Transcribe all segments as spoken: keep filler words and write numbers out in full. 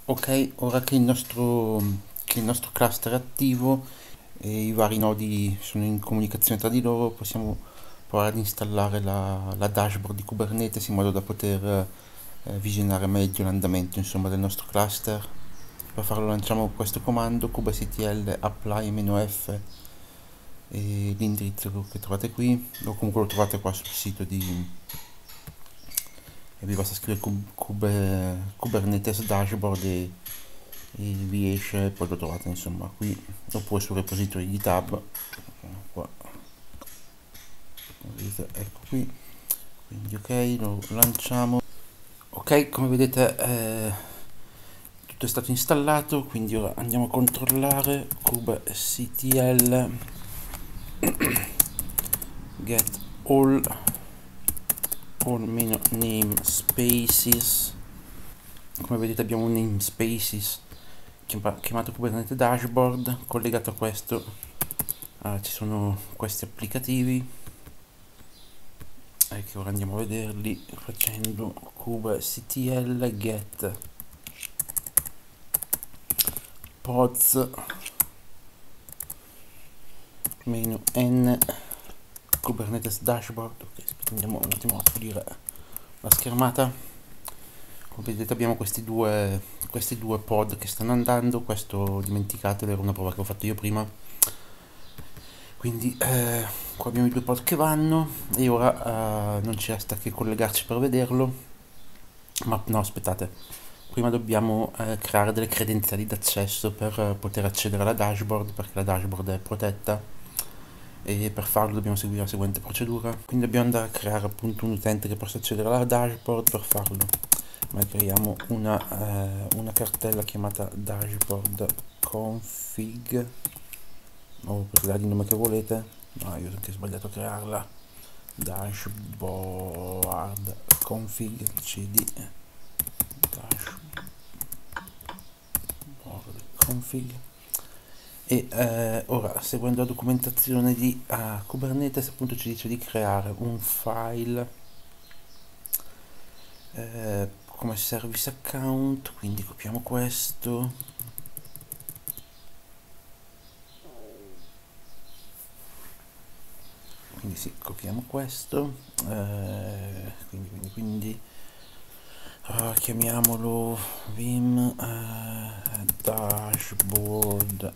Ok, ora che il nostro, che il nostro cluster è attivo e i vari nodi sono in comunicazione tra di loro, possiamo provare ad installare la, la dashboard di Kubernetes in modo da poter eh, visionare meglio l'andamento insomma, del nostro cluster. Per farlo lanciamo questo comando kubectl apply-f e l'indirizzo che trovate qui, o comunque lo trovate qua sul sito di, e vi basta scrivere kub, kube, Kubernetes dashboard e e vi esce, poi lo trovate insomma qui oppure sul repository GitHub qua. Ecco qui, quindi ok, lo lanciamo. Ok, come vedete eh, tutto è stato installato, quindi ora andiamo a controllare kubectl get all all meno namespaces. Come vedete abbiamo un namespaces chiamato Kubernetes Dashboard. Collegato a questo uh, ci sono questi applicativi eh, che ora andiamo a vederli facendo kubectl get pods meno n Kubernetes Dashboard. Ok, andiamo un attimo a pulire la schermata. Come vedete abbiamo questi due questi due pod che stanno andando. Questo dimenticatelo, era una prova che ho fatto io prima. Quindi eh, qua abbiamo i due pod che vanno e ora eh, non ci resta che collegarci per vederlo. Ma no, aspettate, prima dobbiamo eh, creare delle credenziali d'accesso per eh, poter accedere alla dashboard, perché la dashboard è protetta e per farlo dobbiamo seguire la seguente procedura. Quindi dobbiamo andare a creare appunto un utente che possa accedere alla dashboard. Per farlo ma creiamo una, eh, una cartella chiamata dashboard config, o potete dargli il nome che volete. No, io ho anche sbagliato a crearla. Dashboard config cd dashboard config. E eh, ora, seguendo la documentazione di uh, Kubernetes, appunto ci dice di creare un file eh, come service account, quindi copiamo questo, quindi sì, copiamo questo, eh, quindi, quindi, quindi uh, chiamiamolo vim uh, dashboard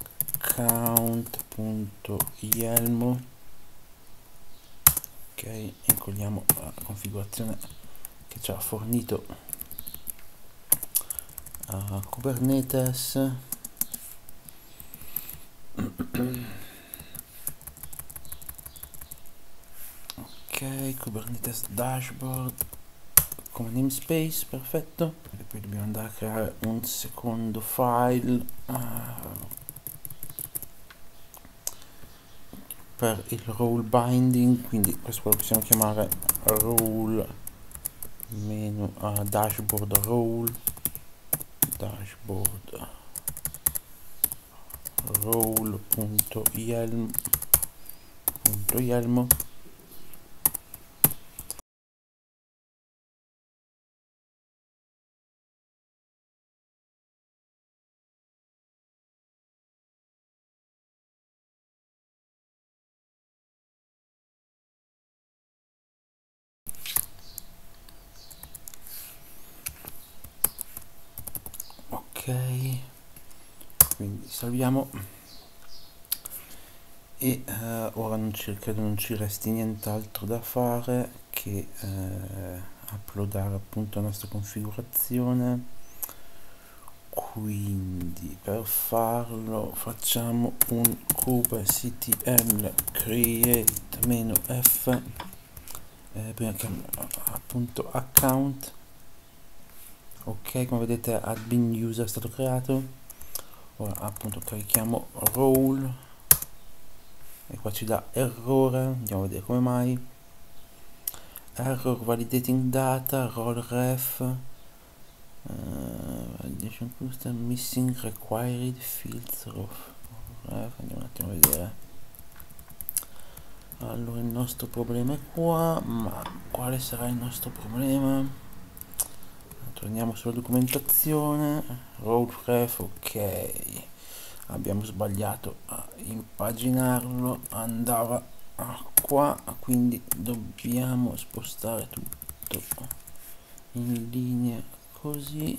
account.yelmo. ok, incolliamo la configurazione che ci ha fornito uh, Kubernetes. Ok, Kubernetes dashboard come namespace, perfetto. E poi dobbiamo andare a creare un secondo file uh, per il role binding, quindi questo lo possiamo chiamare role meno uh, dashboard role dashboard role.yelmo. Ok, quindi salviamo e uh, ora non ci, credo non ci resti nient'altro da fare che uh, uploadare appunto la nostra configurazione. Quindi per farlo facciamo un kubectl create-f eh, prima che appunto account. Ok, come vedete admin user è stato creato. Ora appunto carichiamo role e qua ci dà errore, andiamo a vedere come mai. Error validating data role ref uh, validation cluster missing required fields of ref. Andiamo un attimo a vedere. Allora il nostro problema è qua, ma quale sarà il nostro problema? torniamo sulla documentazione. Roadref, ok, abbiamo sbagliato a impaginarlo, andava qua, quindi dobbiamo spostare tutto in linea così.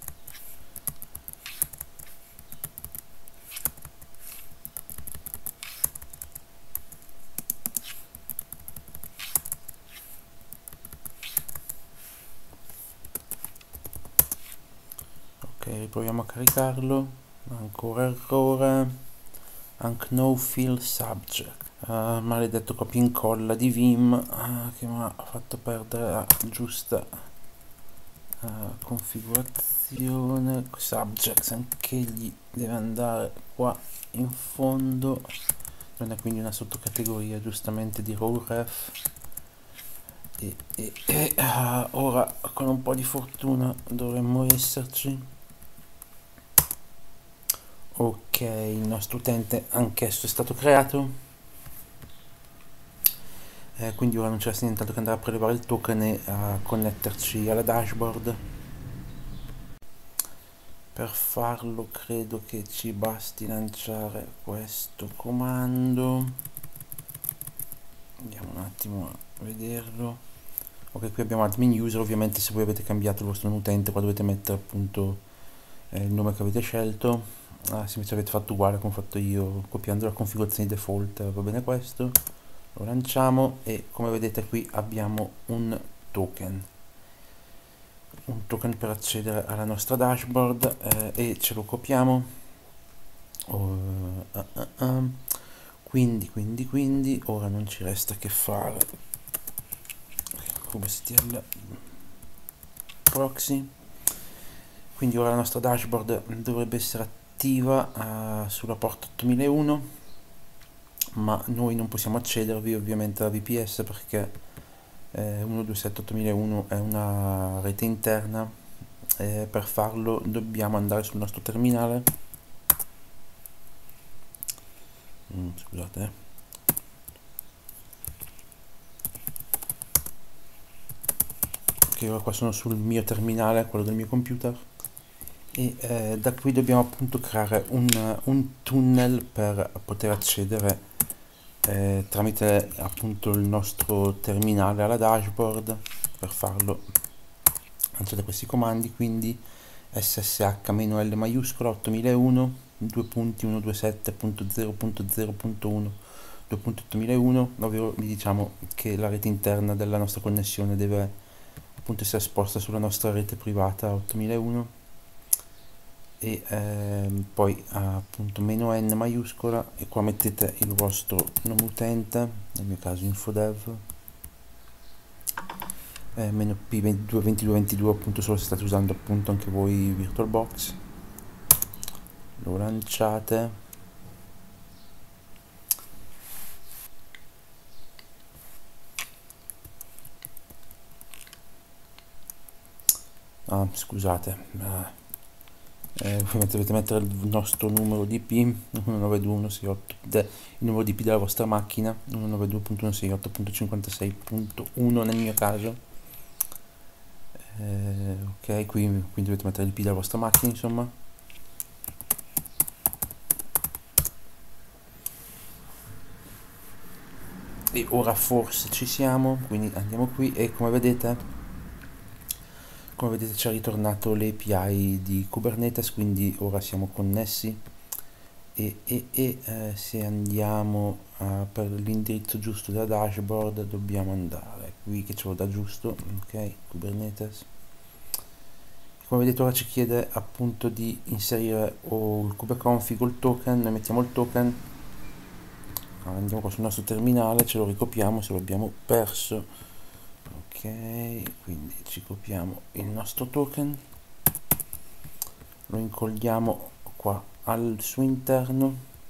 Ok, riproviamo a caricarlo. Ancora errore. Anche no fill subject. Uh, maledetto copia e incolla di Vim uh, che mi ha fatto perdere la giusta uh, configurazione. Subjects anch'egli deve andare qua in fondo, non è quindi una sottocategoria giustamente di rowref. E, e, e uh, ora con un po' di fortuna dovremmo esserci. Ok, il nostro utente anch'esso è stato creato, eh, quindi ora non ci resta nient'altro che andare a prelevare il token e a connetterci alla dashboard. Per farlo credo che ci basti lanciare questo comando. Andiamo un attimo a vederlo. Ok, qui abbiamo admin user. Ovviamente se voi avete cambiato il vostro utente qua dovete mettere appunto eh, il nome che avete scelto. Ah, se invece avete fatto uguale come ho fatto io copiando la configurazione default va bene questo. Lo lanciamo e come vedete qui abbiamo un token un token per accedere alla nostra dashboard, eh, e ce lo copiamo. Uh, uh, uh, uh. quindi quindi quindi ora non ci resta che fare kubectl proxy. Quindi ora la nostra dashboard dovrebbe essere attiva uh, sulla porta ottomilauno, ma noi non possiamo accedervi ovviamente alla V P S perché eh, uno due sette ottomilauno è una rete interna. Eh, per farlo dobbiamo andare sul nostro terminale. mm, scusate eh. Ok, ora qua sono sul mio terminale, quello del mio computer, e eh, da qui dobbiamo appunto creare un, un tunnel per poter accedere eh, tramite appunto il nostro terminale alla dashboard. Per farlo lanciate questi comandi, quindi ssh-l maiuscola ottomilauno due punti uno due sette punto zero punto zero punto uno due punto ottomilauno, ovvero gli diciamo che la rete interna della nostra connessione deve appunto essere esposta sulla nostra rete privata ottomilauno, e ehm, poi appunto meno n maiuscola, e qua mettete il vostro nome utente, nel mio caso infodev, eh, meno p ventidue ventidue ventidue appunto solo se state usando appunto anche voi VirtualBox. Lo lanciate. Ah, scusate, eh, dovete mettere il nostro numero di I P uno nove due punto uno sei otto, il numero di I P della vostra macchina uno nove due punto uno sei otto punto cinquantasei punto uno nel mio caso. Eh, ok, qui quindi dovete mettere l'I P della vostra macchina, insomma. E ora forse ci siamo, quindi andiamo qui e come vedete come vedete ci ha ritornato l'A P I di Kubernetes, quindi ora siamo connessi. E, e, e eh, se andiamo uh, per l'indirizzo giusto della dashboard dobbiamo andare qui che ce lo dà giusto, ok, Kubernetes. Come vedete ora ci chiede appunto di inserire o il kubeconfig o il token. Noi mettiamo il token, andiamo qua sul nostro terminale, ce lo ricopiamo se lo abbiamo perso. Ok, quindi ci copiamo il nostro token, lo incolliamo qua al suo interno,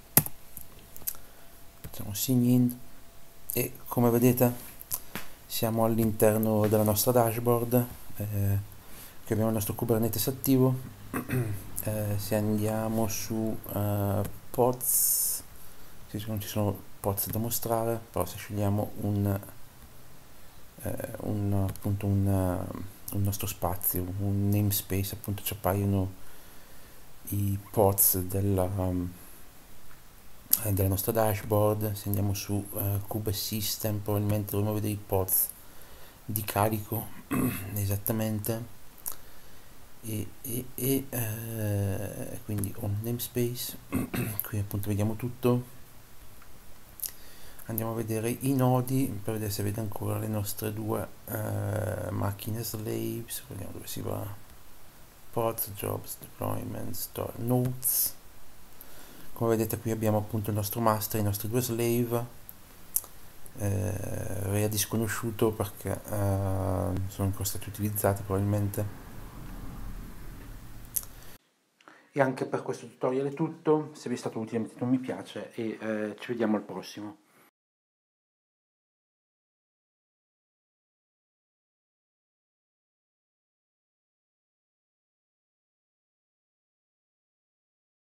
facciamo sign in e come vedete siamo all'interno della nostra dashboard, eh, che abbiamo il nostro Kubernetes attivo. eh, se andiamo su uh, pods, sì, non ci sono pods da mostrare, però se scegliamo un, eh, un appunto un un nostro spazio, un namespace, appunto ci appaiono i pods della, um, della nostra dashboard. Se andiamo su uh, Cube System probabilmente dovremo vedere i pods di carico esattamente, e, e, e eh, quindi un namespace. Qui appunto vediamo tutto. Andiamo a vedere i nodi per vedere se vede ancora le nostre due eh, macchine slaves. Vediamo dove si va: pods, jobs, deployment, store, notes. Come vedete qui abbiamo appunto il nostro master, i nostri due slave. eh, Rea disconosciuto perché eh, sono ancora stati utilizzati probabilmente. E anche per questo tutorial è tutto. Se vi è stato utile mettete un mi piace e eh, ci vediamo al prossimo.